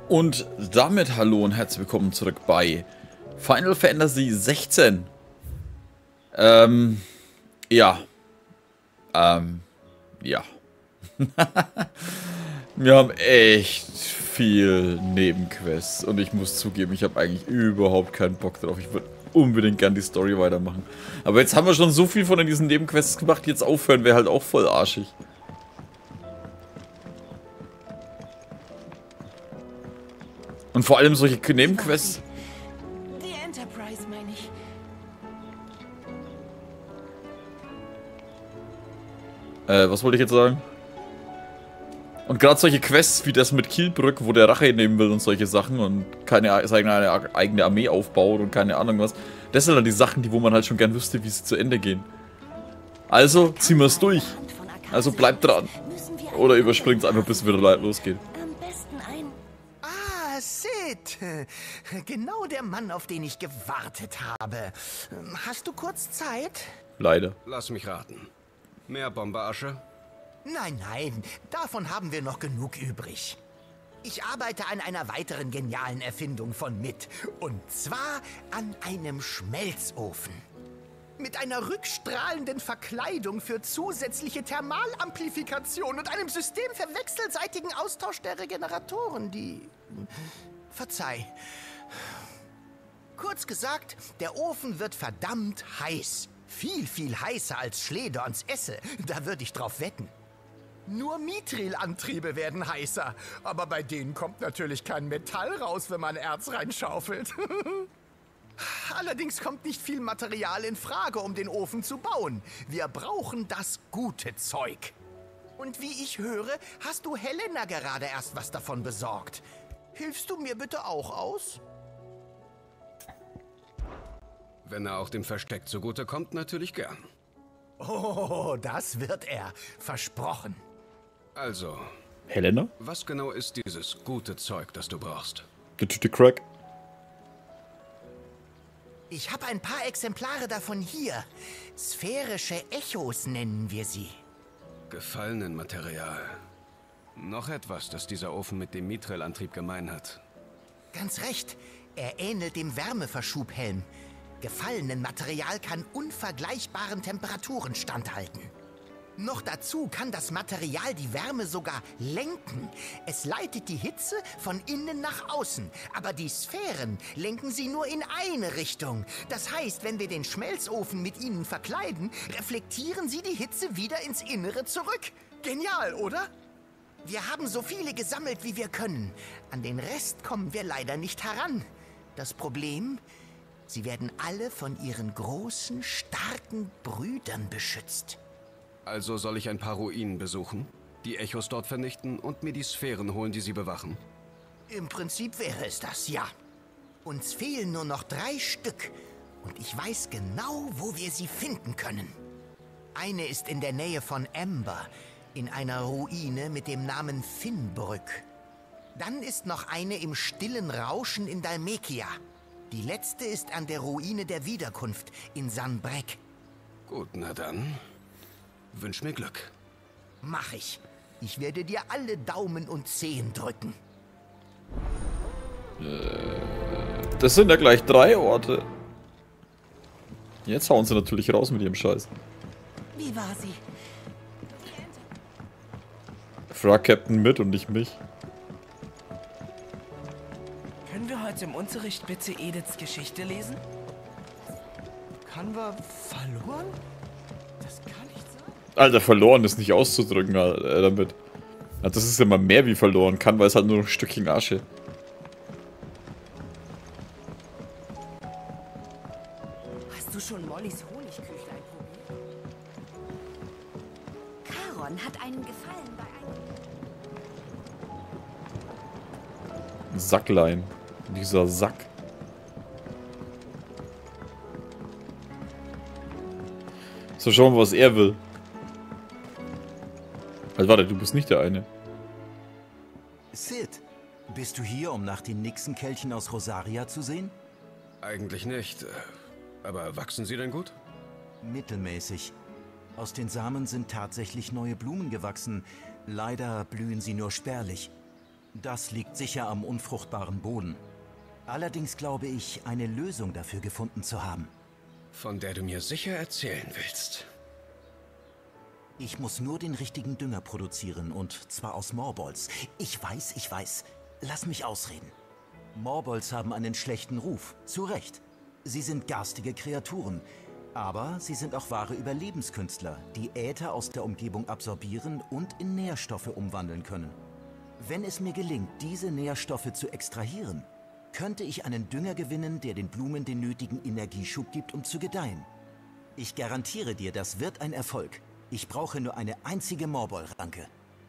Und damit hallo und herzlich willkommen zurück bei Final Fantasy 16. Ja. Ja. Wir haben echt viel Nebenquests und ich muss zugeben, ich habe eigentlich überhaupt keinen Bock drauf. Ich würde unbedingt gern die Story weitermachen. Aber jetzt haben wir schon so viel von diesen Nebenquests gemacht, jetzt aufhören wäre halt auch voll arschig. Und vor allem solche Nebenquests. Die Enterprise, meine ich. Was wollte ich jetzt sagen? Und gerade solche Quests wie das mit Kielbrück, wo der Rache nehmen will und solche Sachen und seine eigene Armee aufbaut und keine Ahnung was. Das sind dann die Sachen, wo man halt schon gern wüsste, wie sie zu Ende gehen. Also ziehen wir es durch. Also bleibt dran. Oder überspringt es einfach, bis es wieder losgeht. Am besten ein. Ah, Sid. Genau der Mann, auf den ich gewartet habe. Hast du kurz Zeit? Leider. Lass mich raten. Mehr Bomberasche? Nein, nein, davon haben wir noch genug übrig. Ich arbeite an einer weiteren genialen Erfindung von MIT. Und zwar an einem Schmelzofen. Mit einer rückstrahlenden Verkleidung für zusätzliche Thermalamplifikation und einem System für wechselseitigen Austausch der Regeneratoren, die... Verzeih. Kurz gesagt, der Ofen wird verdammt heiß. Viel, viel heißer als Schledorns Esse. Da würde ich drauf wetten. Nur Mithril-Antriebe werden heißer. Aber bei denen kommt natürlich kein Metall raus, wenn man Erz reinschaufelt. Allerdings kommt nicht viel Material in Frage, um den Ofen zu bauen. Wir brauchen das gute Zeug. Und wie ich höre, hast du Helena gerade erst was davon besorgt. Hilfst du mir bitte auch aus? Wenn er auch dem Versteck zugutekommt, natürlich gern. Oh, das wird er. Versprochen. Also, Helena? was genau ist dieses gute Zeug, das du brauchst? Die Tüte Crack. Ich habe ein paar Exemplare davon hier. Sphärische Echos nennen wir sie. Gefallenen Material. Noch etwas, das dieser Ofen mit dem Mithril-Antrieb gemein hat. Ganz recht. Er ähnelt dem Wärmeverschubhelm. Gefallenen Material kann unvergleichbaren Temperaturen standhalten. Noch dazu kann das Material die Wärme sogar lenken. Es leitet die Hitze von innen nach außen. Aber die Sphären lenken sie nur in eine Richtung. Das heißt, wenn wir den Schmelzofen mit ihnen verkleiden, reflektieren sie die Hitze wieder ins Innere zurück. Genial, oder? Wir haben so viele gesammelt, wie wir können. An den Rest kommen wir leider nicht heran. Das Problem: sie werden alle von ihren großen, starken Brüdern beschützt. Also soll ich ein paar Ruinen besuchen, die Echos dort vernichten und mir die Sphären holen, die sie bewachen? Im Prinzip wäre es das, ja. Uns fehlen nur noch 3 Stück. Und ich weiß genau, wo wir sie finden können. Eine ist in der Nähe von Amber, in einer Ruine mit dem Namen Finnbrück. Dann ist noch eine im stillen Rauschen in Dalmekia. Die letzte ist an der Ruine der Wiederkunft in Sanbreck. Gut, na dann. Wünsch mir Glück. Mach ich. Ich werde dir alle Daumen und Zehen drücken. Das sind ja gleich 3 Orte. Jetzt hauen sie natürlich raus mit ihrem Scheiß. Wie war sie? Frag Captain mit und nicht mich. Können wir heute im Unterricht bitte Ediths Geschichte lesen? Kann wir verloren? Das kann nicht sein. Alter, verloren ist nicht auszudrücken damit. Ja, das ist ja mal mehr wie verloren kann, weil es halt nur noch ein Stückchen Asche. Hast du schon Mollys Honigküchlein probiert? Charon hat einen Gefallen bei einem... Sacklein. Dieser Sack. So, schauen wir, was er will. Also warte, du bist nicht der eine. Sid, bist du hier, um nach den Nixenkelchen aus Rosaria zu sehen? Eigentlich nicht. Aber wachsen sie denn gut? Mittelmäßig. Aus den Samen sind tatsächlich neue Blumen gewachsen. Leider blühen sie nur spärlich. Das liegt sicher am unfruchtbaren Boden. Allerdings glaube ich, eine Lösung dafür gefunden zu haben. Von der du mir sicher erzählen willst. Ich muss nur den richtigen Dünger produzieren, und zwar aus Morbolls. Ich weiß. Lass mich ausreden. Morbolls haben einen schlechten Ruf, zu Recht. Sie sind garstige Kreaturen, aber sie sind auch wahre Überlebenskünstler, die Äther aus der Umgebung absorbieren und in Nährstoffe umwandeln können. Wenn es mir gelingt, diese Nährstoffe zu extrahieren, könnte ich einen Dünger gewinnen, der den Blumen den nötigen Energieschub gibt, um zu gedeihen. Ich garantiere dir, das wird ein Erfolg. Ich brauche nur eine einzige Morboll-Ranke.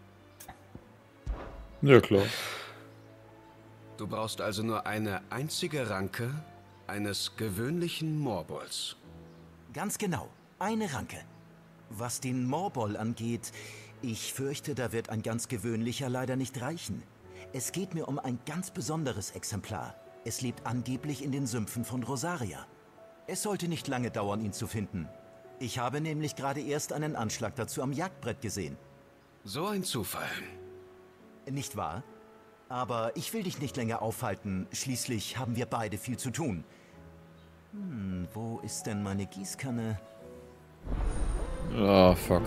Ja, klar. Du brauchst also nur eine einzige Ranke eines gewöhnlichen Morbolls. Ganz genau, eine Ranke. Was den Morboll angeht, ich fürchte, da wird ein ganz gewöhnlicher leider nicht reichen. Es geht mir um ein ganz besonderes Exemplar. Es lebt angeblich in den Sümpfen von Rosaria. Es sollte nicht lange dauern, ihn zu finden. Ich habe nämlich gerade erst einen Anschlag dazu am Jagdbrett gesehen. So ein Zufall. Nicht wahr? Aber ich will dich nicht länger aufhalten. Schließlich haben wir beide viel zu tun. Wo ist denn meine Gießkanne? Ah, fuck.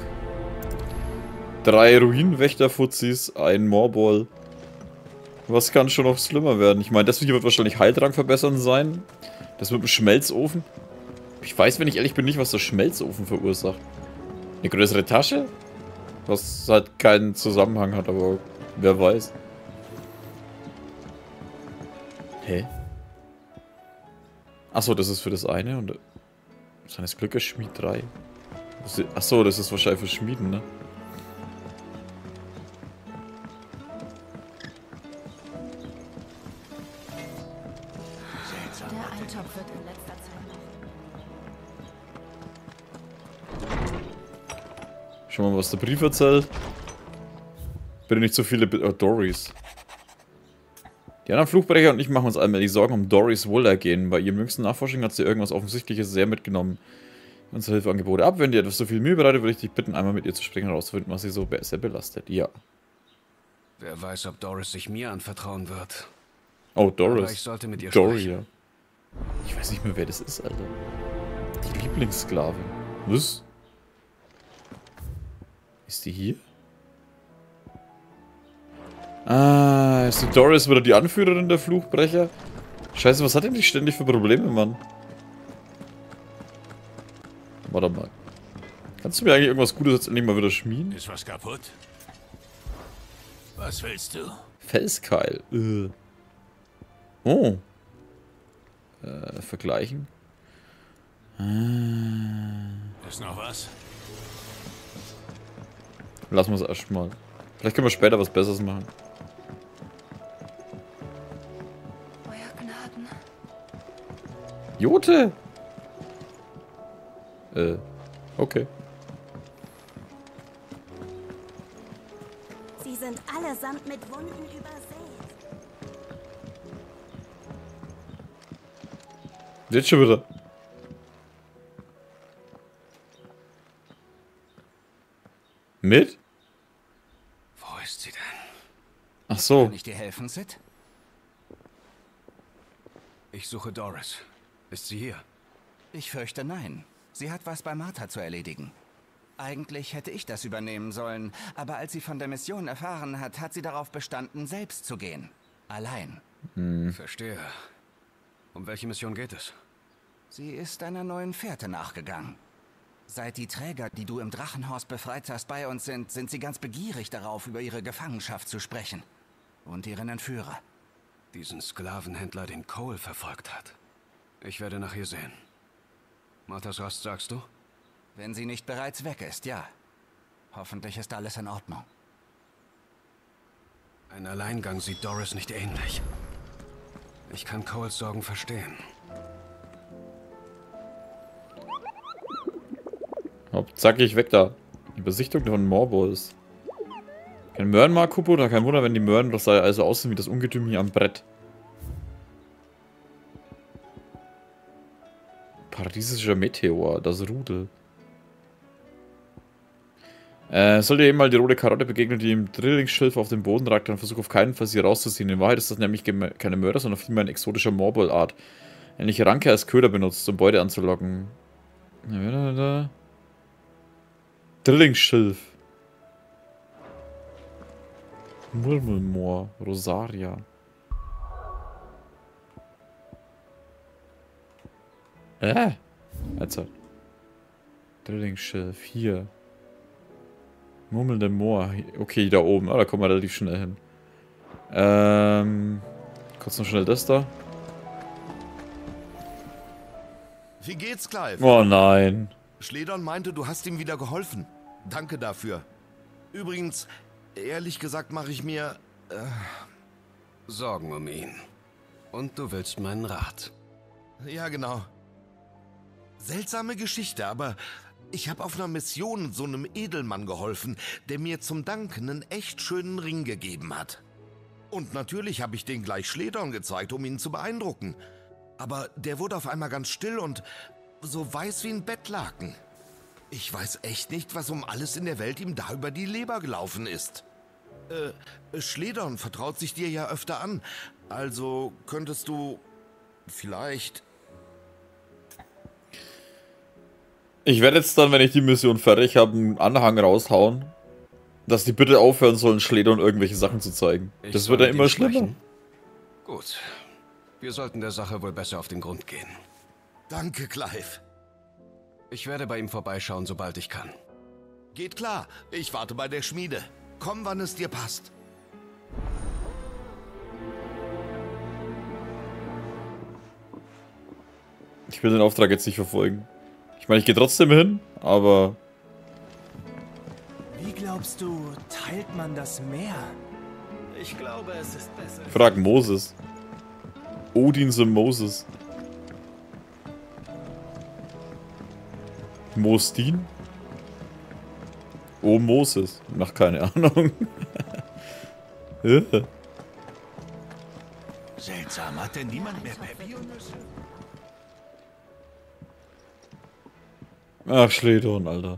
3 Ruinenwächter-Fuzis, ein Morboll. Was kann schon noch schlimmer werden? Ich meine, das hier wird wahrscheinlich Heildrang verbessern sein. Das mit dem Schmelzofen. Ich weiß, wenn ich ehrlich bin, nicht, was der Schmelzofen verursacht. Eine größere Tasche? Was halt keinen Zusammenhang hat, aber wer weiß. Hä? Achso, das ist für das eine und... Seines Glückes Schmied 3. Achso, das ist wahrscheinlich für Schmieden, ne? Der Eintopf wird in letzter Zeit noch. Schauen wir mal, was der Brief erzählt. Bitte nicht so viele Doris. Die anderen Fluchbrecher und ich machen uns allmählich Sorgen um Doris Wohlergehen. Bei ihrem jüngsten Nachforschung hat sie irgendwas Offensichtliches sehr mitgenommen. Unsere Hilfeangebote ab. Wenn dir etwas so viel Mühe bereitet, würde ich dich bitten, einmal mit ihr zu sprechen und herauszufinden, was sie so sehr belastet. Ja. Wer weiß, ob Doris sich mir anvertrauen wird. Oh, Doris. Aber ich sollte mit ihr Doria. sprechen. Ich weiß nicht mehr, wer das ist, Alter. Die Lieblingssklavin. Was? Ist die hier? Ah, ist die Doris wieder die Anführerin der Fluchbrecher? Scheiße, was hat denn die ständig für Probleme, Mann? Warte mal. Kannst du mir eigentlich irgendwas Gutes jetzt endlich mal wieder schmieden? Ist was kaputt? Was willst du? Felskeil. Oh. Vergleichen. Ist noch was? Lassen wir es erstmal. Vielleicht können wir später was Besseres machen. Euer Gnaden. Jote! Okay. Sie sind allesamt mit Wunden übersät. Jetzt schon wieder. Mit? Wo ist sie denn? Ach so. Kann ich dir helfen, Sid? Ich suche Doris. Ist sie hier? Ich fürchte nein. Sie hat was bei Martha zu erledigen. Eigentlich hätte ich das übernehmen sollen, aber als sie von der Mission erfahren hat, hat sie darauf bestanden, selbst zu gehen. Allein. Verstehe. Um welche Mission geht es? Sie ist einer neuen Fährte nachgegangen. Seit die Träger, die du im Drachenhorst befreit hast, bei uns sind, sind sie ganz begierig darauf, über ihre Gefangenschaft zu sprechen. Und ihren Entführer. Diesen Sklavenhändler, den Cole verfolgt hat. Ich werde nach ihr sehen. Marthas Rast, sagst du? Wenn sie nicht bereits weg ist, ja. Hoffentlich ist alles in Ordnung. Ein Alleingang sieht Doris nicht ähnlich. Ich kann Coles Sorgen verstehen. Hopp, zackig, weg da. Die Besichtigung von Morbolls. Kein Möhrenmark-Kupo, da kein Wunder, wenn die Möhren doch also aussehen wie das Ungetüm hier am Brett. Paradiesischer Meteor, das Rudel. Sollte ihr eben mal die rote Karotte begegnen, die im Drillingsschilf auf dem Boden ragt, dann versuch auf keinen Fall sie rauszuziehen. In Wahrheit ist das nämlich keine Mörder, sondern vielmehr ein exotischer Morbol-Art. Ähnliche Ranke als Köder benutzt, um Beute anzulocken. Drillingsschilf. Murmelmoor. Rosaria. Jetzt. Drillingsschilf. Hier. Murmelnde Moor. Okay, da oben. Ah, da kommen wir relativ schnell hin. Kurz noch schnell das da. Wie geht's, Clive? Oh nein. Schledern meinte, du hast ihm wieder geholfen. Danke dafür. Übrigens, ehrlich gesagt mache ich mir... Sorgen um ihn. Und du willst meinen Rat. Ja, genau. Seltsame Geschichte, aber ich habe auf einer Mission so einem Edelmann geholfen, der mir zum Dank einen echt schönen Ring gegeben hat. Und natürlich habe ich den gleich Schledern gezeigt, um ihn zu beeindrucken. Aber der wurde auf einmal ganz still und so weiß wie ein Bettlaken. Ich weiß echt nicht, was um alles in der Welt ihm da über die Leber gelaufen ist. Schledern vertraut sich dir ja öfter an. Also könntest du vielleicht... Ich werde jetzt dann, wenn ich die Mission fertig habe, einen Anhang raushauen, dass die bitte aufhören sollen, Schledern irgendwelche Sachen zu zeigen. Das wird ja immer schlimmer. Gut. Wir sollten der Sache wohl besser auf den Grund gehen. Danke, Clive. Ich werde bei ihm vorbeischauen, sobald ich kann. Geht klar. Ich warte bei der Schmiede. Komm, wann es dir passt. Ich will den Auftrag jetzt nicht verfolgen. Ich meine, ich gehe trotzdem hin, aber... Wie glaubst du, teilt man das Meer? Ich glaube, es ist besser. Frag Moses. Odin the Moses. Mostin? Oh, Moses. Nach keine Ahnung. Seltsam, hat denn niemand mehr Papillonnüsse? Ach, Schledern, Alter.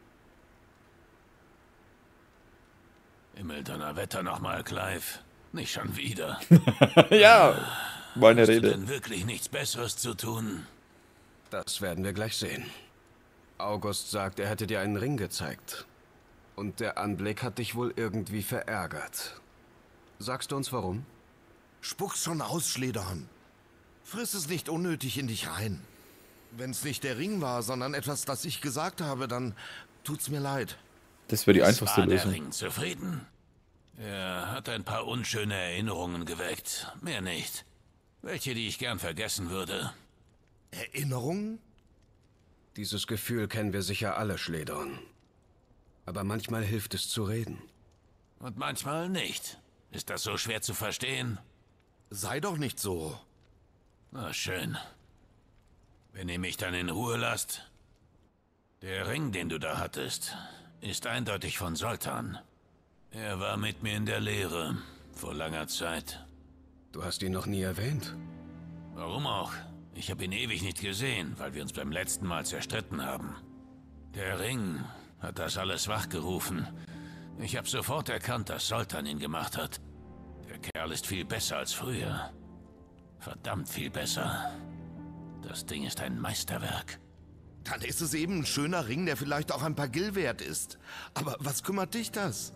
Im Wetter nochmal, Clive. Nicht schon wieder. Ja, meine Hast Rede. du denn wirklich nichts Besseres zu tun? Das werden wir gleich sehen. August sagt, er hätte dir einen Ring gezeigt. Und der Anblick hat dich wohl irgendwie verärgert. Sagst du uns warum? Spuck's schon aus, Schledern. Friss es nicht unnötig in dich rein. Wenn's nicht der Ring war, sondern etwas, das ich gesagt habe, dann tut's mir leid. Das wäre die einfachste War der Lösung. Ring zufrieden? Er hat ein paar unschöne Erinnerungen geweckt. Mehr nicht. Welche, die ich gern vergessen würde. Erinnerungen? Dieses Gefühl kennen wir sicher alle, Schledern. Aber manchmal hilft es zu reden. Und manchmal nicht. Ist das so schwer zu verstehen? Sei doch nicht so. Na schön. Wenn ihr mich dann in Ruhe lasst. Der Ring, den du da hattest, ist eindeutig von Zoltan. Er war mit mir in der Lehre, vor langer Zeit. Du hast ihn noch nie erwähnt. Warum auch? Ich habe ihn ewig nicht gesehen, weil wir uns beim letzten Mal zerstritten haben. Der Ring hat das alles wachgerufen. Ich habe sofort erkannt, dass Zoltan ihn gemacht hat. Der Kerl ist viel besser als früher. Verdammt viel besser. Das Ding ist ein Meisterwerk. Dann ist es eben ein schöner Ring, der vielleicht auch ein paar Gil wert ist. Aber was kümmert dich das?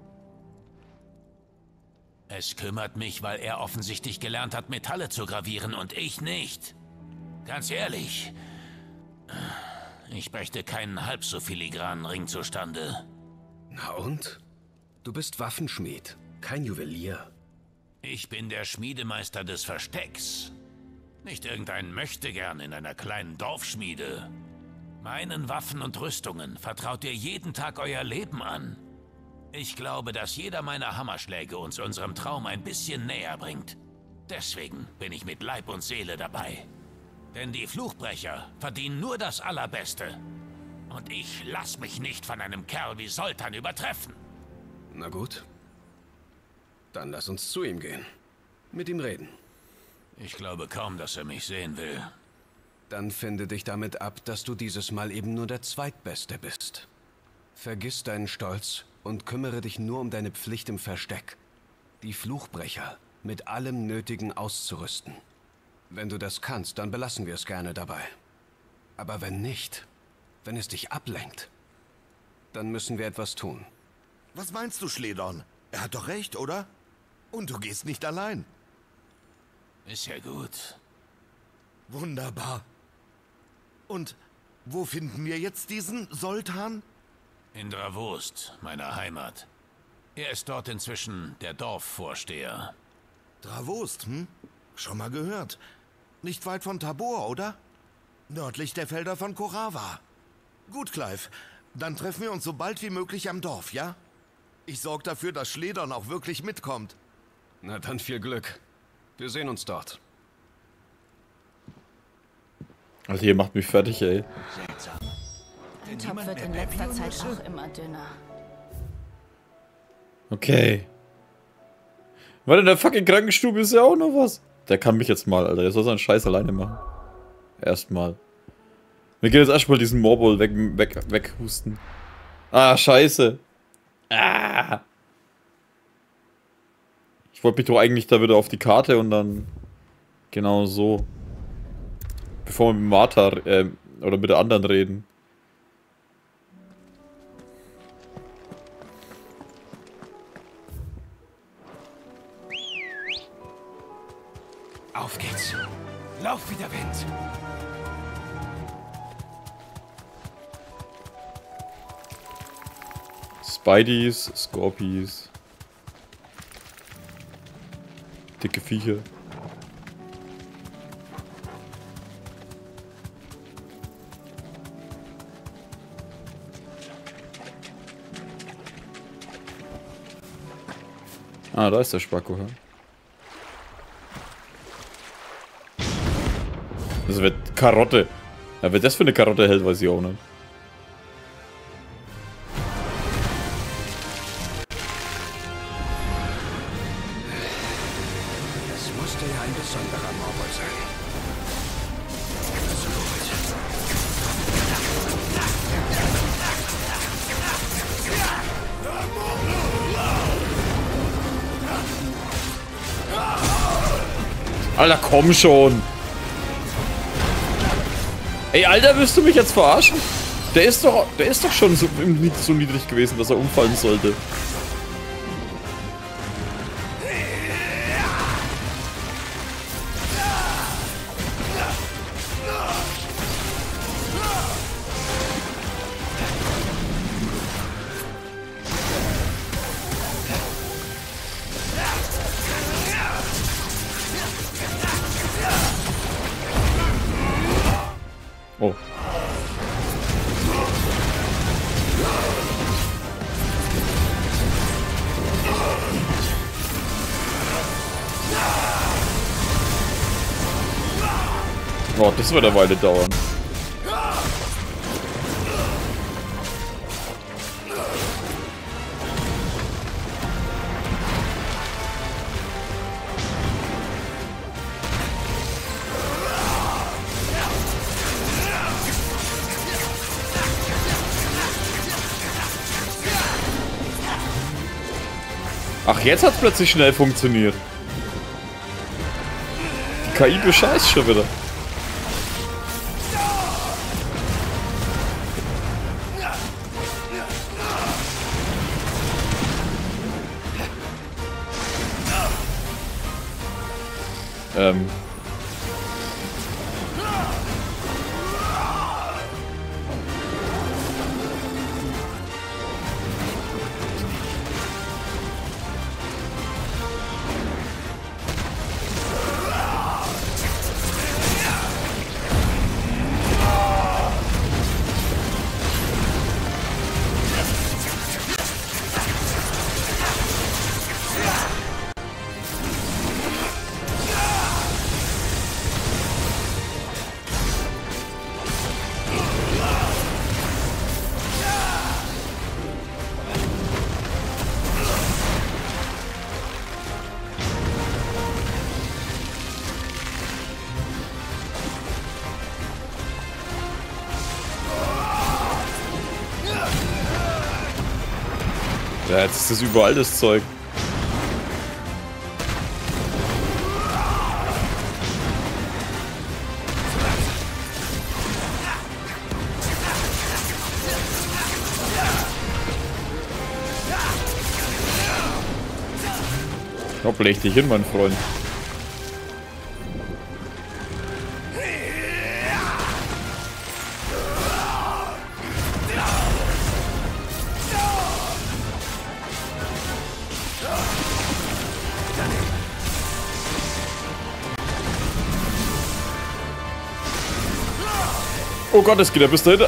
Es kümmert mich, weil er offensichtlich gelernt hat, Metalle zu gravieren und ich nicht. Ganz ehrlich, ich brächte keinen halb so filigranen Ring zustande. Na und? Du bist Waffenschmied, kein Juwelier. Ich bin der Schmiedemeister des Verstecks. Nicht irgendein Möchtegern in einer kleinen Dorfschmiede. Meinen Waffen und Rüstungen vertraut ihr jeden Tag euer Leben an. Ich glaube, dass jeder meiner Hammerschläge uns unserem Traum ein bisschen näher bringt. Deswegen bin ich mit Leib und Seele dabei. Denn die Fluchbrecher verdienen nur das Allerbeste. Und ich lass mich nicht von einem Kerl wie Zoltan übertreffen. Na gut. Dann lass uns zu ihm gehen. Mit ihm reden. Ich glaube kaum, dass er mich sehen will. Dann finde dich damit ab, dass du dieses Mal eben nur der Zweitbeste bist. Vergiss deinen Stolz und kümmere dich nur um deine Pflicht im Versteck. Die Fluchbrecher mit allem Nötigen auszurüsten. Wenn du das kannst, dann belassen wir es gerne dabei. Aber wenn nicht, wenn es dich ablenkt, dann müssen wir etwas tun. Was meinst du, Schledorn? Er hat doch recht, oder? Und du gehst nicht allein. Ist ja gut. Wunderbar. Und wo finden wir jetzt diesen Soltan? In Dravost, meiner Heimat. Er ist dort inzwischen der Dorfvorsteher. Dravost, hm? Schon mal gehört. Nicht weit von Tabor, oder? Nördlich der Felder von Korava. Gut, Clive. Dann treffen wir uns so bald wie möglich am Dorf, ja? Ich sorge dafür, dass Schledorn auch wirklich mitkommt. Na dann viel Glück. Wir sehen uns dort. Also ihr macht mich fertig, ey. Der Top wird in letzter Zeit auch immer dünner. Okay. Warte, in der fucking Krankenstube ist ja auch noch was. Der kann mich jetzt mal, Alter. Der soll seinen Scheiß alleine machen. Erstmal. Wir gehen jetzt erstmal diesen Morbol weghusten. Ah, scheiße. Ah. Ich wollte mich doch eigentlich da wieder auf die Karte und dann... Genau so. Bevor wir mit Martha, oder mit der anderen reden. Auf geht's. Lauf wie der Wind. Spideys, Scorpies. Dicke Viecher. Ah, da ist der Spacko, ja. Das wird Karotte. Ja, wer das für eine Karotte hält, weiß ich auch nicht. Das musste ja ein besonderer Morbol sein. Alter, komm schon! Ey, Alter, willst du mich jetzt verarschen? Der ist doch schon so niedrig gewesen, dass er umfallen sollte. Oh. Oh, das wird eine Weile dauern. Ach, jetzt hat's plötzlich schnell funktioniert. Die KI bescheißt schon wieder. Ja, jetzt ist das überall das Zeug. Hopp, leg dich hin, mein Freund. Oh Gott, es geht ja bis dahinter.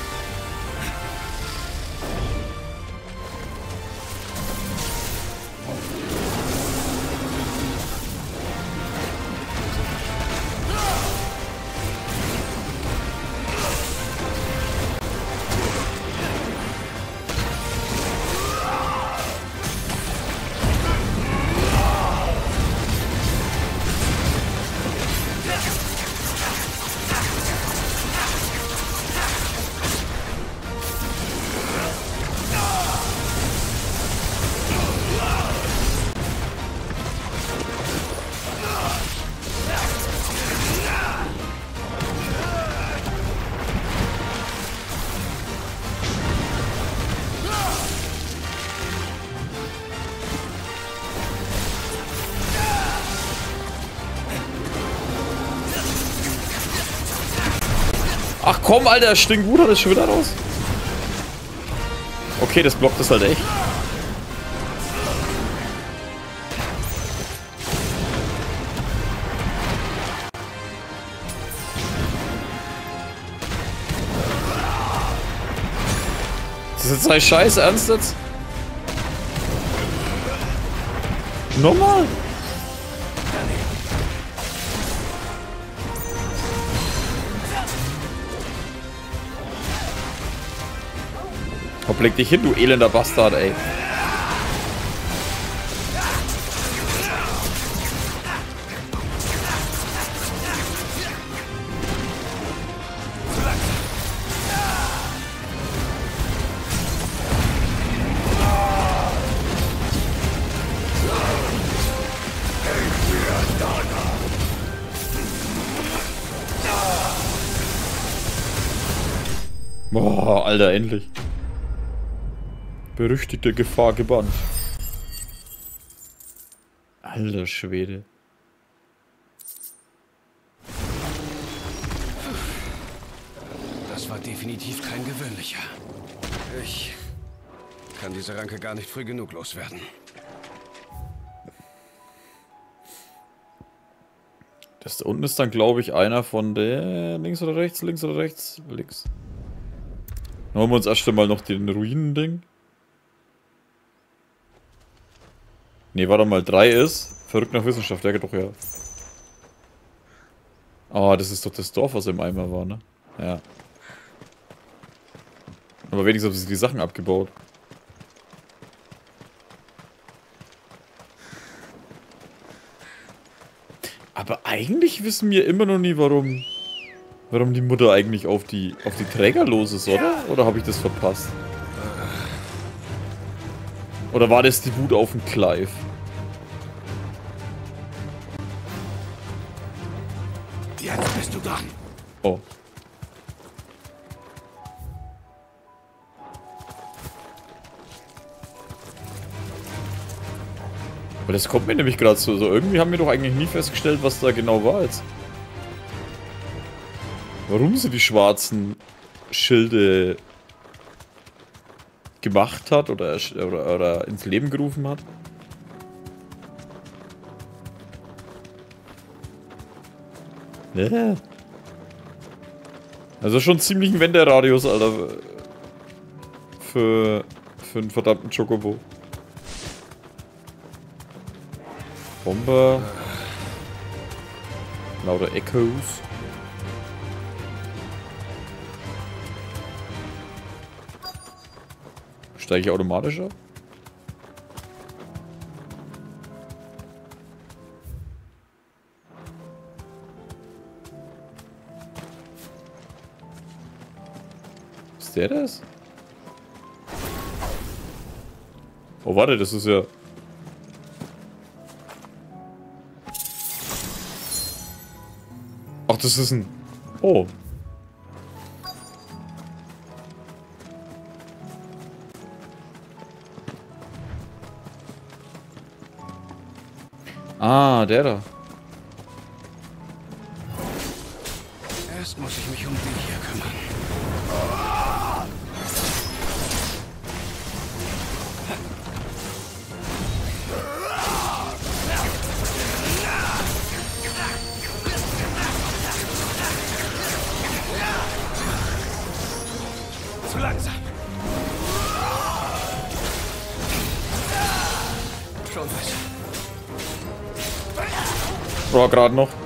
Ach komm, Alter, Stinkbruder, das ist schon wieder raus. Okay, das blockt das halt echt. Das ist jetzt ein Scheiß, ernst jetzt? Nochmal? Hopp, leg dich hin, du elender Bastard, ey. Boah, Alter, endlich. Berüchtigte Gefahr gebannt. Alter Schwede. Das war definitiv kein gewöhnlicher. Ich kann diese Ranke gar nicht früh genug loswerden. Das da unten ist dann, glaube ich, einer von der... Links oder rechts? Links oder rechts? Links. Dann holen wir uns erst einmal noch den Ruinen-Ding. Ne, warte mal, 3 ist. Verrückt nach Wissenschaft, der geht doch ja. Ah, das ist doch das Dorf, was im Eimer war, ne? Ja. Aber wenigstens haben sie die Sachen abgebaut. Aber eigentlich wissen wir immer noch nie, warum die Mutter eigentlich auf die Träger los ist, oder? Oder habe ich das verpasst? Oder war das die Wut auf den Clive? Jetzt bist du dran. Oh. Aber das kommt mir nämlich gerade so. Irgendwie haben wir doch eigentlich nie festgestellt, was da genau war jetzt. Warum sie die schwarzen Schilde gemacht hat oder ins Leben gerufen hat. Ja. Also schon ziemlich ein Wenderadius, Alter. Für einen verdammten Chocobo. Bomber. Lauter Echos. Steige ich automatisch ab? Ist der das? Oh, warte, das ist ja... Ach, das ist ein... Oh. Ah, der da. Erst muss ich mich um die hier kümmern. Zu langsam. Schon besser. War gerade noch.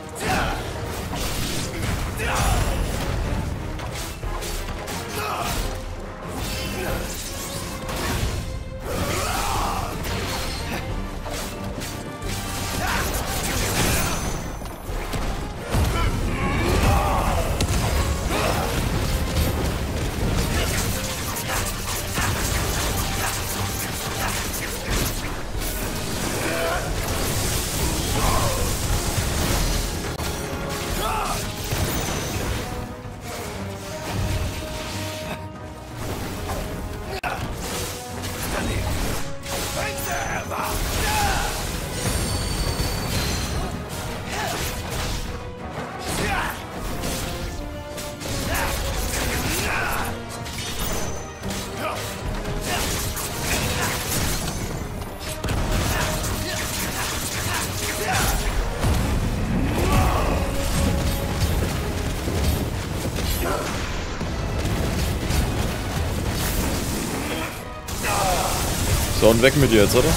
So, und weg mit dir jetzt, oder?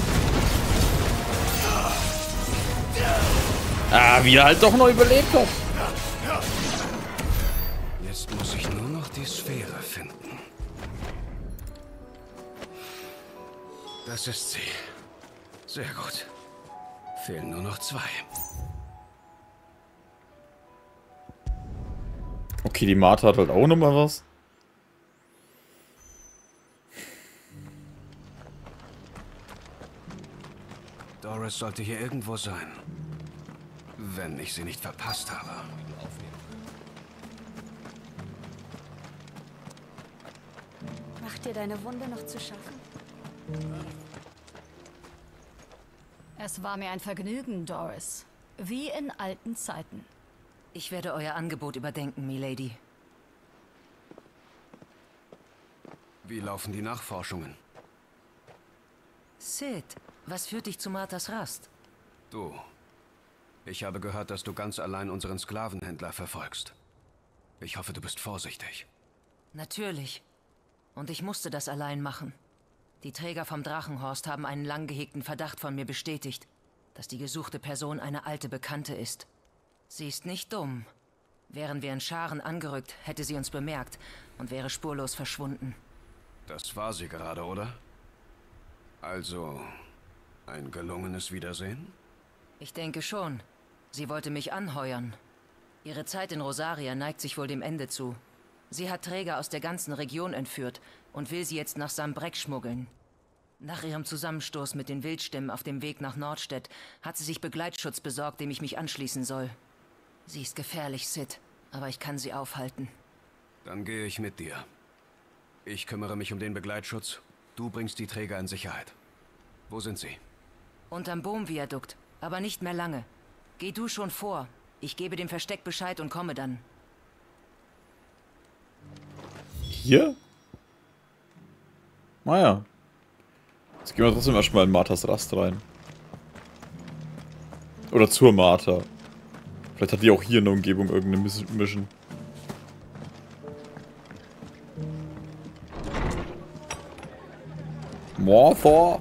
Ah, wie er halt doch noch überlebt hat. Jetzt muss ich nur noch die Sphäre finden. Das ist sie. Sehr gut. Fehlen nur noch 2. Okay, die Martha hat halt auch noch mal was. Doris sollte hier irgendwo sein. Wenn ich sie nicht verpasst habe. Macht dir deine Wunde noch zu schaffen? Es war mir ein Vergnügen, Doris. Wie in alten Zeiten. Ich werde euer Angebot überdenken, Milady. Wie laufen die Nachforschungen? Sid, was führt dich zu Marthas Rast? Du. Ich habe gehört, dass du ganz allein unseren Sklavenhändler verfolgst. Ich hoffe, du bist vorsichtig. Natürlich. Und ich musste das allein machen. Die Träger vom Drachenhorst haben einen lang gehegten Verdacht von mir bestätigt, dass die gesuchte Person eine alte Bekannte ist. Sie ist nicht dumm. Wären wir in Scharen angerückt, hätte sie uns bemerkt und wäre spurlos verschwunden. Das war sie gerade, oder? Also, ein gelungenes Wiedersehen? Ich denke schon. Sie wollte mich anheuern. Ihre Zeit in Rosaria neigt sich wohl dem Ende zu. Sie hat Träger aus der ganzen Region entführt und will sie jetzt nach Sambrek schmuggeln. Nach ihrem Zusammenstoß mit den Wildstimmen auf dem Weg nach Nordstedt hat sie sich Begleitschutz besorgt, dem ich mich anschließen soll. Sie ist gefährlich, Sid, aber ich kann sie aufhalten. Dann gehe ich mit dir. Ich kümmere mich um den Begleitschutz. Du bringst die Träger in Sicherheit. Wo sind sie? Unterm Bohm-Viadukt, aber nicht mehr lange. Geh du schon vor. Ich gebe dem Versteck Bescheid und komme dann. Hier? Naja. Jetzt gehen wir trotzdem erstmal in Marthas Rast rein. Oder zur Martha. Vielleicht hat die auch hier in der Umgebung irgendeine Mission. Martha!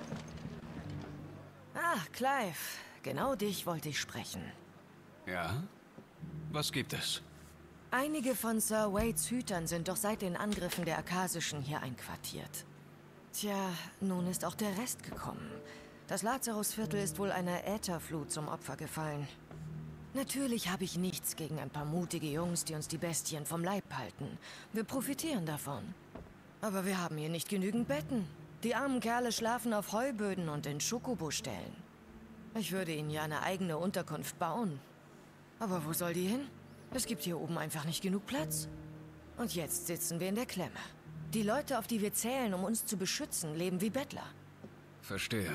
Ah, Clive. Genau dich wollte ich sprechen. Ja? Was gibt es? Einige von Sir Wades Hütern sind doch seit den Angriffen der Akasischen hier einquartiert. Tja, nun ist auch der Rest gekommen. Das Lazarusviertel ist wohl einer Ätherflut zum Opfer gefallen. Natürlich habe ich nichts gegen ein paar mutige Jungs, die uns die Bestien vom Leib halten. Wir profitieren davon. Aber wir haben hier nicht genügend Betten. Die armen Kerle schlafen auf Heuböden und in Schokobo-Ställen. Ich würde ihnen ja eine eigene Unterkunft bauen. Aber wo soll die hin? Es gibt hier oben einfach nicht genug Platz. Und jetzt sitzen wir in der Klemme. Die Leute, auf die wir zählen, um uns zu beschützen, leben wie Bettler. Verstehe.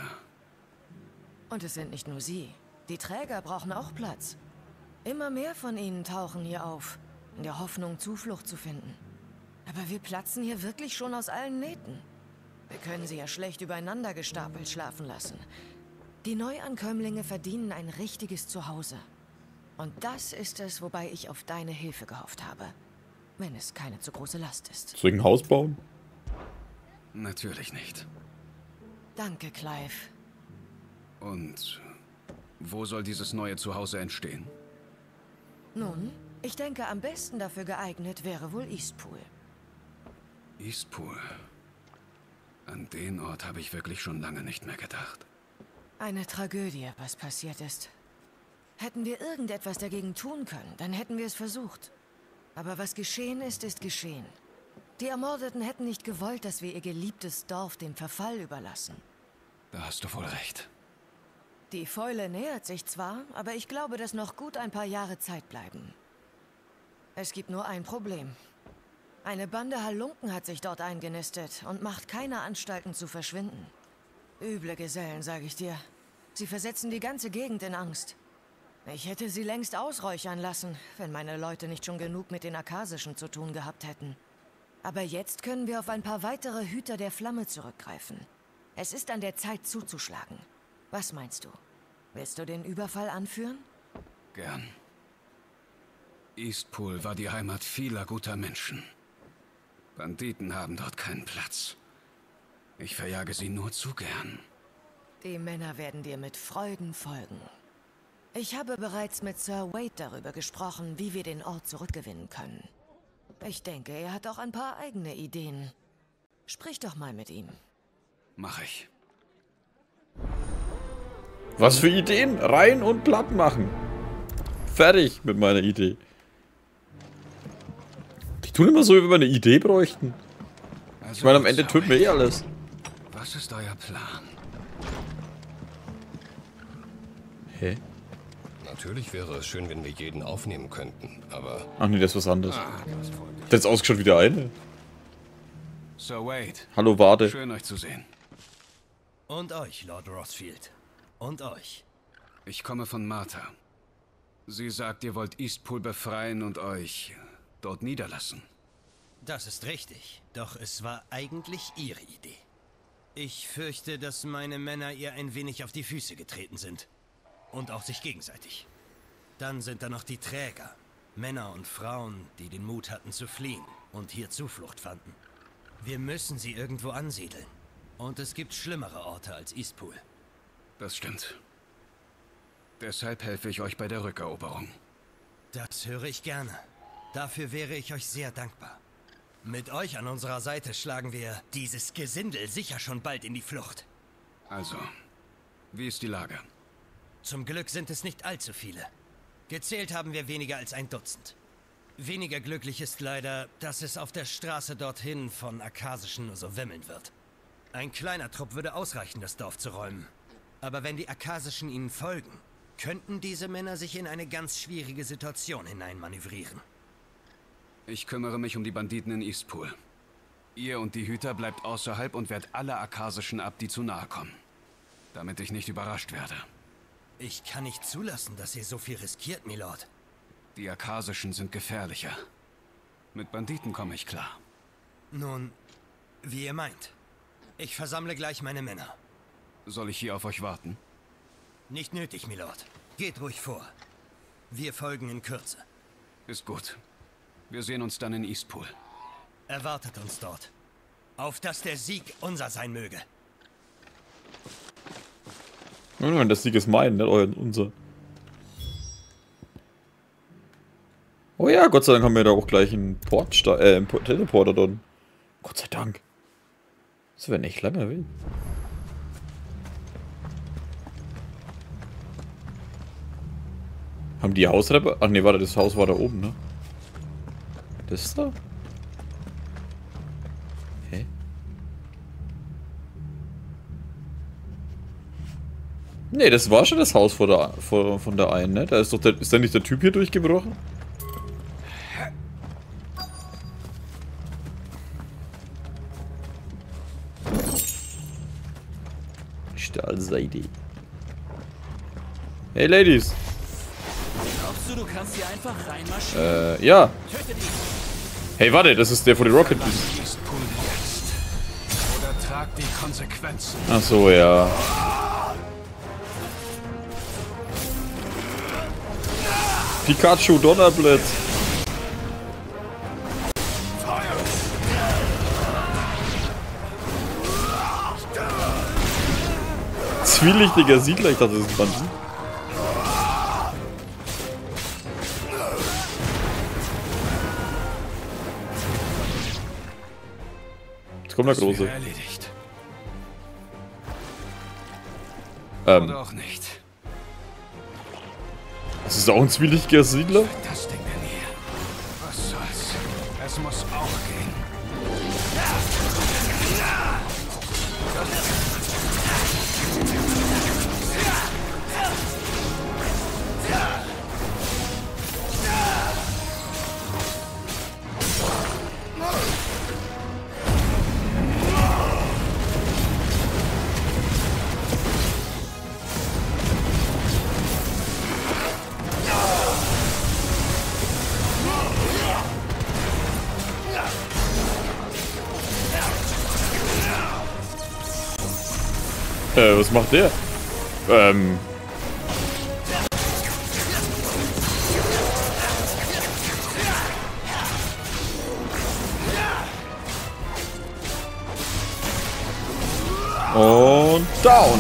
Und es sind nicht nur sie. Die Träger brauchen auch Platz. Immer mehr von ihnen tauchen hier auf, in der Hoffnung, Zuflucht zu finden. Aber wir platzen hier wirklich schon aus allen Nähten. Wir können sie ja schlecht übereinander gestapelt schlafen lassen. Die Neuankömmlinge verdienen ein richtiges Zuhause. Und das ist es, wobei ich auf deine Hilfe gehofft habe. Wenn es keine zu große Last ist. Soll ich ein Haus bauen? Natürlich nicht. Danke, Clive. Und wo soll dieses neue Zuhause entstehen? Nun, ich denke, am besten dafür geeignet wäre wohl Eastpool. Eastpool. An den Ort habe ich wirklich schon lange nicht mehr gedacht. Eine Tragödie, was passiert ist. Hätten wir irgendetwas dagegen tun können, dann hätten wir es versucht. Aber was geschehen ist, ist geschehen. Die Ermordeten hätten nicht gewollt, dass wir ihr geliebtes Dorf dem Verfall überlassen. Da hast du wohl recht. Die Fäule nähert sich zwar, aber ich glaube, dass noch gut ein paar Jahre Zeit bleiben. Es gibt nur ein Problem. Eine Bande Halunken hat sich dort eingenistet und macht keine Anstalten zu verschwinden. Üble Gesellen, sage ich dir. Sie versetzen die ganze Gegend in Angst. Ich hätte sie längst ausräuchern lassen, wenn meine Leute nicht schon genug mit den Akasischen zu tun gehabt hätten. Aber jetzt können wir auf ein paar weitere Hüter der Flamme zurückgreifen. Es ist an der Zeit zuzuschlagen. Was meinst du? Willst du den Überfall anführen? Gern. Eastpool war die Heimat vieler guter Menschen. Banditen haben dort keinen Platz. Ich verjage sie nur zu gern. Die Männer werden dir mit Freuden folgen. Ich habe bereits mit Sir Wade darüber gesprochen, wie wir den Ort zurückgewinnen können. Ich denke, er hat auch ein paar eigene Ideen. Sprich doch mal mit ihm. Mach ich. Was für Ideen? Rein und platt machen. Fertig mit meiner Idee. Die tun immer so, wie wir eine Idee bräuchten. Also, ich meine, am Ende töten wir eh alles. Was ist euer Plan? Hä? Natürlich wäre es schön, wenn wir jeden aufnehmen könnten, aber... Ach nee, das ist was anderes. Das ist ausgeschaut wie der eine. Sir Wade. Hallo, Wade. Schön, euch zu sehen. Und euch, Lord Rothfield. Und euch. Ich komme von Martha. Sie sagt, ihr wollt Eastpool befreien und euch dort niederlassen. Das ist richtig, doch es war eigentlich ihre Idee. Ich fürchte, dass meine Männer ihr ein wenig auf die Füße getreten sind. Und auch sich gegenseitig. Dann sind da noch die Träger. Männer und Frauen, die den Mut hatten zu fliehen und hier Zuflucht fanden. Wir müssen sie irgendwo ansiedeln. Und es gibt schlimmere Orte als Eastpool. Das stimmt. Deshalb helfe ich euch bei der Rückeroberung. Das höre ich gerne. Dafür wäre ich euch sehr dankbar. Mit euch an unserer Seite schlagen wir dieses Gesindel sicher schon bald in die Flucht. Also, wie ist die Lage? Zum Glück sind es nicht allzu viele. Gezählt haben wir weniger als ein Dutzend. Weniger glücklich ist leider, dass es auf der Straße dorthin von Akasischen nur so wimmeln wird. Ein kleiner Trupp würde ausreichen, das Dorf zu räumen. Aber wenn die Akasischen ihnen folgen, könnten diese Männer sich in eine ganz schwierige Situation hineinmanövrieren. Ich kümmere mich um die Banditen in Eastpool. Ihr und die Hüter bleibt außerhalb und wehrt alle Akasischen ab, die zu nahe kommen. Damit ich nicht überrascht werde. Ich kann nicht zulassen, dass ihr so viel riskiert, Milord. Die Akasischen sind gefährlicher. Mit Banditen komme ich klar. Nun, wie ihr meint. Ich versammle gleich meine Männer. Soll ich hier auf euch warten? Nicht nötig, Milord. Geht ruhig vor. Wir folgen in Kürze. Ist gut. Wir sehen uns dann in Eastpool. Erwartet uns dort. Auf dass der Sieg unser sein möge. Nein, das Sieg ist mein, nicht euer, unser. Oh ja, Gott sei Dank haben wir da auch gleich einen Teleporter drin. Gott sei Dank. Das wäre nicht langer Weg. Haben die Hausreppe? Ach ne, warte, das Haus war da oben, ne? Das ist da? Hä? Nee, das war schon das Haus von der einen, ne? Da ist doch ist da nicht der Typ hier durchgebrochen? Stahlseite. Hey Ladies. Glaubst du, du kannst hier einfach reinmarschieren? Ja. Hey, warte, das ist der von den Rocket Beans. Oder trag die Konsequenzen. Ach so, ja. Pikachu Donnerblitz. Zwielichtiger Siedler, ich dachte, das ist ein Bandit. Jetzt kommt der Große. Oder auch nicht. Das ist auch ein zwielichtiger Siedler? Das Ding denn hier? Was soll's? Es muss auch gehen. Was macht der? Und down.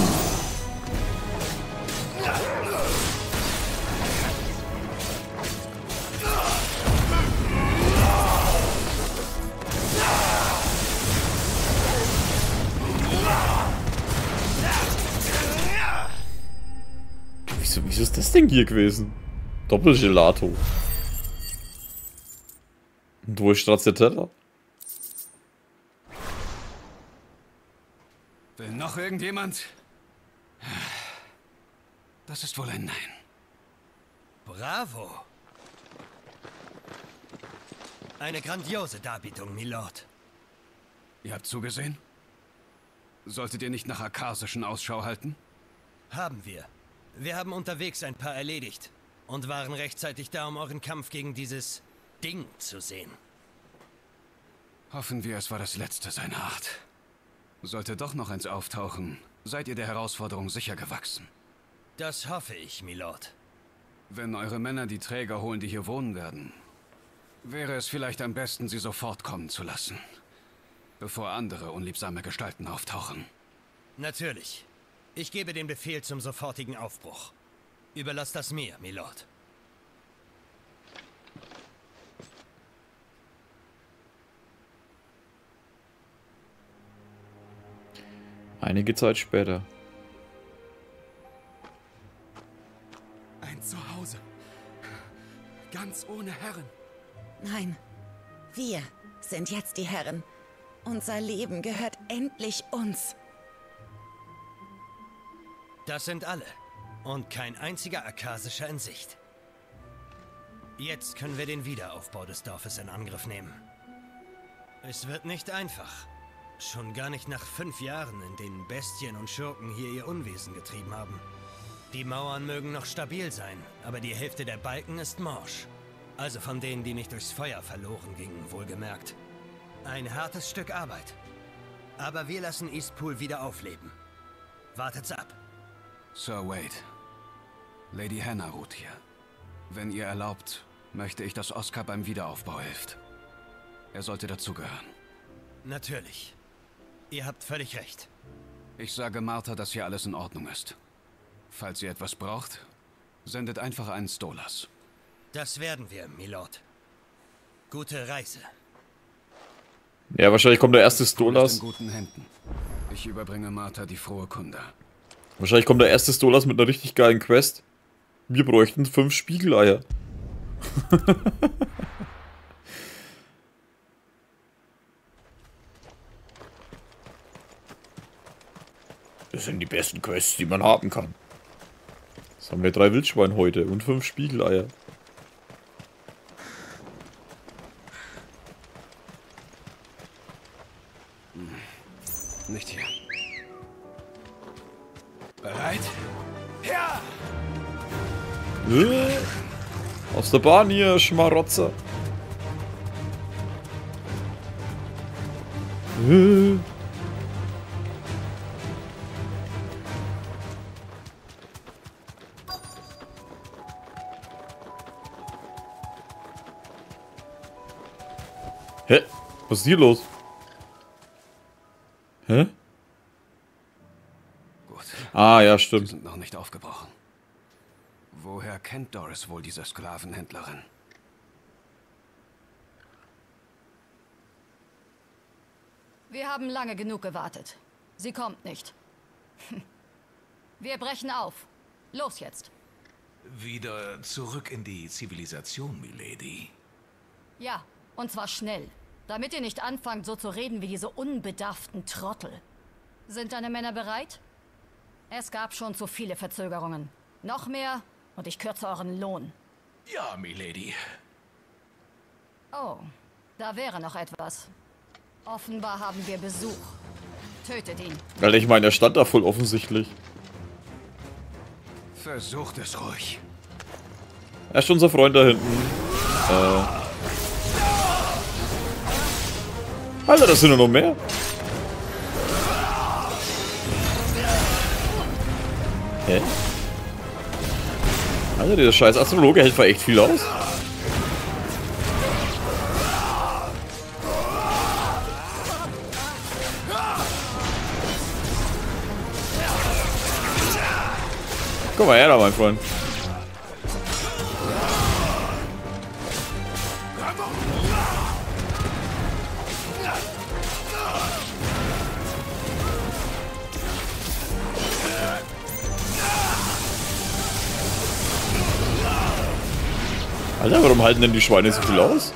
Wieso ist das Ding hier gewesen? Doppelgelato. Und wo ist Stracciatella? Will noch irgendjemand? Das ist wohl ein Nein. Bravo. Eine grandiose Darbietung, Milord. Ihr habt zugesehen? Solltet ihr nicht nach Akarsischen Ausschau halten? Haben wir. Wir haben unterwegs ein paar erledigt und waren rechtzeitig da, um euren Kampf gegen dieses Ding zu sehen. Hoffen wir, es war das letzte seiner Art. Sollte doch noch eins auftauchen, seid ihr der Herausforderung sicher gewachsen. Das hoffe ich, Milord. Wenn eure Männer die Träger holen, die hier wohnen werden, wäre es vielleicht am besten, sie sofort kommen zu lassen, bevor andere unliebsame Gestalten auftauchen. Natürlich. Ich gebe den Befehl zum sofortigen Aufbruch. Überlasst das mir, Milord. Einige Zeit später. Ein Zuhause. Ganz ohne Herren. Nein, wir sind jetzt die Herren. Unser Leben gehört endlich uns. Das sind alle. Und kein einziger Akarsischer in Sicht. Jetzt können wir den Wiederaufbau des Dorfes in Angriff nehmen. Es wird nicht einfach. Schon gar nicht nach 5 Jahren, in denen Bestien und Schurken hier ihr Unwesen getrieben haben. Die Mauern mögen noch stabil sein, aber die Hälfte der Balken ist morsch. Also von denen, die nicht durchs Feuer verloren gingen, wohlgemerkt. Ein hartes Stück Arbeit. Aber wir lassen Eastpool wieder aufleben. Wartet's ab. Sir Wade, Lady Hannah ruht hier. Wenn ihr erlaubt, möchte ich, dass Oscar beim Wiederaufbau hilft. Er sollte dazugehören. Natürlich. Ihr habt völlig recht. Ich sage Martha, dass hier alles in Ordnung ist. Falls ihr etwas braucht, sendet einfach einen Stolas. Das werden wir, Milord. Gute Reise. Ja, wahrscheinlich kommt der erste Stolas. In guten Händen. Ich überbringe Martha die frohe Kunde. Wahrscheinlich kommt der erste Stolas mit einer richtig geilen Quest. Wir bräuchten 5 Spiegeleier. Das sind die besten Quests, die man haben kann. Jetzt haben wir 3 Wildschweine heute und 5 Spiegeleier. Nicht hier. Bereit? Ja! Aus der Bahn hier, Schmarotzer. Hä? Was ist hier los? Hä? Gut. Ah, ja, stimmt. Sie sind noch nicht aufgebrochen. Woher kennt Doris wohl diese Sklavenhändlerin? Wir haben lange genug gewartet. Sie kommt nicht. Wir brechen auf. Los jetzt. Wieder zurück in die Zivilisation, Milady. Ja, und zwar schnell. Damit ihr nicht anfangt, so zu reden wie diese unbedarften Trottel. Sind deine Männer bereit? Es gab schon zu viele Verzögerungen. Noch mehr und ich kürze euren Lohn. Ja, Milady. Oh, da wäre noch etwas. Offenbar haben wir Besuch. Tötet ihn. Alter, ich meine, er stand da voll offensichtlich. Versucht es ruhig. Er ist unser Freund da hinten. Alter, das sind ja noch mehr. Hä? Alter, dieser scheiß Astrologe hält echt viel aus. Komm mal her da, mein Freund. Alter, warum halten denn die Schweine so viel aus?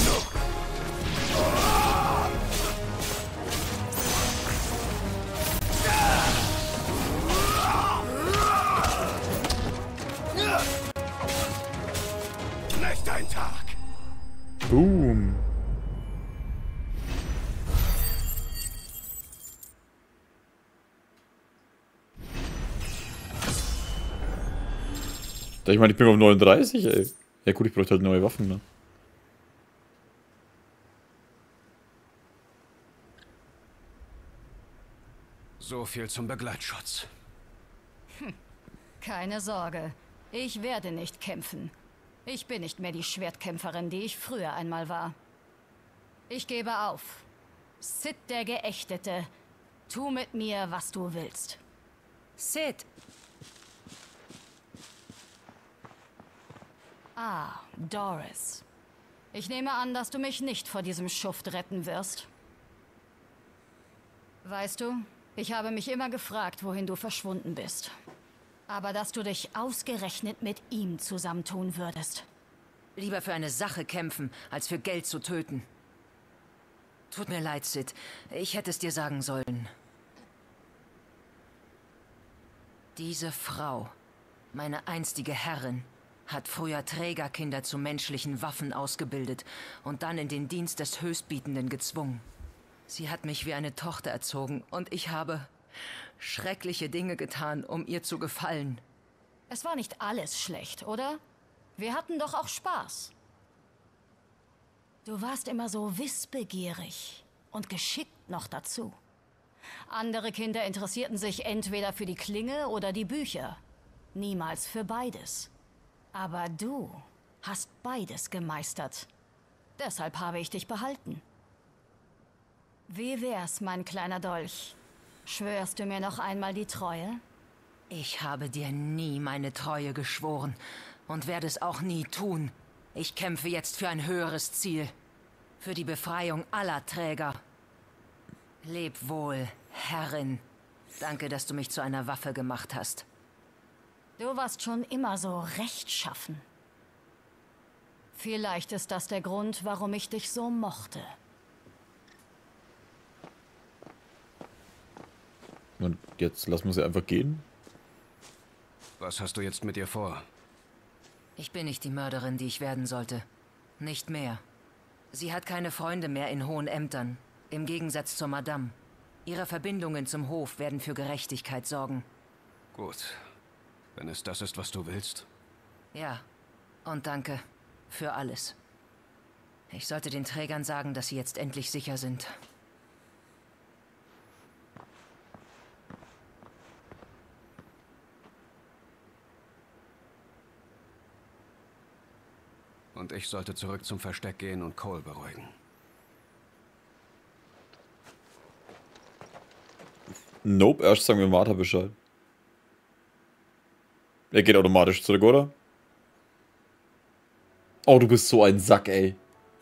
Nicht ein Tag. Boom. Ich meine, ich bin auf 39, ey. Ja gut, ich bräuchte halt neue Waffen, ne? So viel zum Begleitschutz. Keine Sorge. Ich werde nicht kämpfen. Ich bin nicht mehr die Schwertkämpferin, die ich früher einmal war. Ich gebe auf. Sid der Geächtete. Tu mit mir, was du willst. Sid! Ah, Doris. Ich nehme an, dass du mich nicht vor diesem Schuft retten wirst. Weißt du, ich habe mich immer gefragt, wohin du verschwunden bist. Aber dass du dich ausgerechnet mit ihm zusammentun würdest. Lieber für eine Sache kämpfen, als für Geld zu töten. Tut mir leid, Sid. Ich hätte es dir sagen sollen. Diese Frau, meine einstige Herrin, hat früher Trägerkinder zu menschlichen Waffen ausgebildet und dann in den Dienst des Höchstbietenden gezwungen. Sie hat mich wie eine Tochter erzogen und ich habe schreckliche Dinge getan, um ihr zu gefallen. Es war nicht alles schlecht, oder? Wir hatten doch auch Spaß. Du warst immer so wissbegierig und geschickt noch dazu. Andere Kinder interessierten sich entweder für die Klinge oder die Bücher. Niemals für beides. Aber du hast beides gemeistert. Deshalb habe ich dich behalten. Wie wär's, mein kleiner Dolch? Schwörst du mir noch einmal die Treue? Ich habe dir nie meine Treue geschworen und werde es auch nie tun. Ich kämpfe jetzt für ein höheres Ziel. Für die Befreiung aller Träger. Leb wohl, Herrin. Danke, dass du mich zu einer Waffe gemacht hast. Du warst schon immer so rechtschaffen. Vielleicht ist das der Grund, warum ich dich so mochte. Und jetzt lassen wir sie einfach gehen. Was hast du jetzt mit ihr vor? Ich bin nicht die Mörderin, die ich werden sollte. Nicht mehr. Sie hat keine Freunde mehr in hohen Ämtern. Im Gegensatz zur Madame. Ihre Verbindungen zum Hof werden für Gerechtigkeit sorgen. Gut. Wenn es das ist, was du willst. Ja. Und danke. Für alles. Ich sollte den Trägern sagen, dass sie jetzt endlich sicher sind. Und ich sollte zurück zum Versteck gehen und Cole beruhigen. Nope, erst sagen wir Martha Bescheid. Er geht automatisch zurück, oder? Oh, du bist so ein Sack, ey.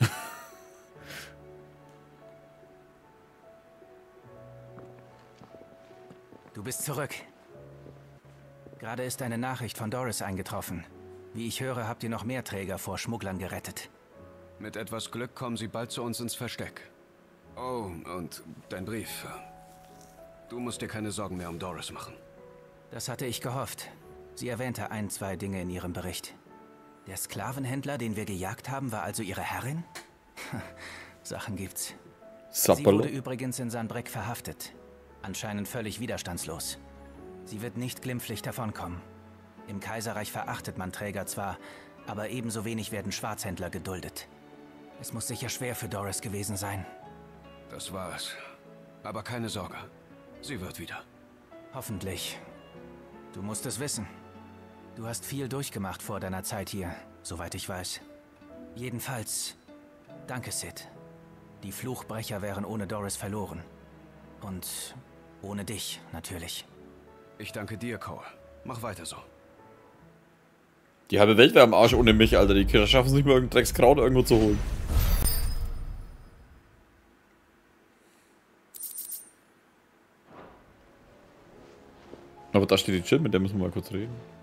Du bist zurück. Gerade ist eine Nachricht von Doris eingetroffen. Wie ich höre, habt ihr noch mehr Träger vor Schmugglern gerettet. Mit etwas Glück kommen sie bald zu uns ins Versteck. Oh, und dein Brief. Du musst dir keine Sorgen mehr um Doris machen. Das hatte ich gehofft. Sie erwähnte 1, 2 Dinge in ihrem Bericht. Der Sklavenhändler, den wir gejagt haben, war also ihre Herrin? Sachen gibt's. Sie wurde übrigens in Sanbreck verhaftet. Anscheinend völlig widerstandslos. Sie wird nicht glimpflich davonkommen. Im Kaiserreich verachtet man Träger zwar, aber ebenso wenig werden Schwarzhändler geduldet. Es muss sicher schwer für Doris gewesen sein. Das war's. Aber keine Sorge. Sie wird wieder. Hoffentlich. Du musst es wissen. Du hast viel durchgemacht vor deiner Zeit hier, soweit ich weiß. Jedenfalls, danke, Sid. Die Fluchbrecher wären ohne Doris verloren. Und ohne dich, natürlich. Ich danke dir, Cole. Mach weiter so. Die halbe Welt wäre am Arsch ohne mich, Alter. Die schaffen es nicht mal, irgendein Dreckskraut irgendwo zu holen. Aber da steht die Jill, mit der müssen wir mal kurz reden.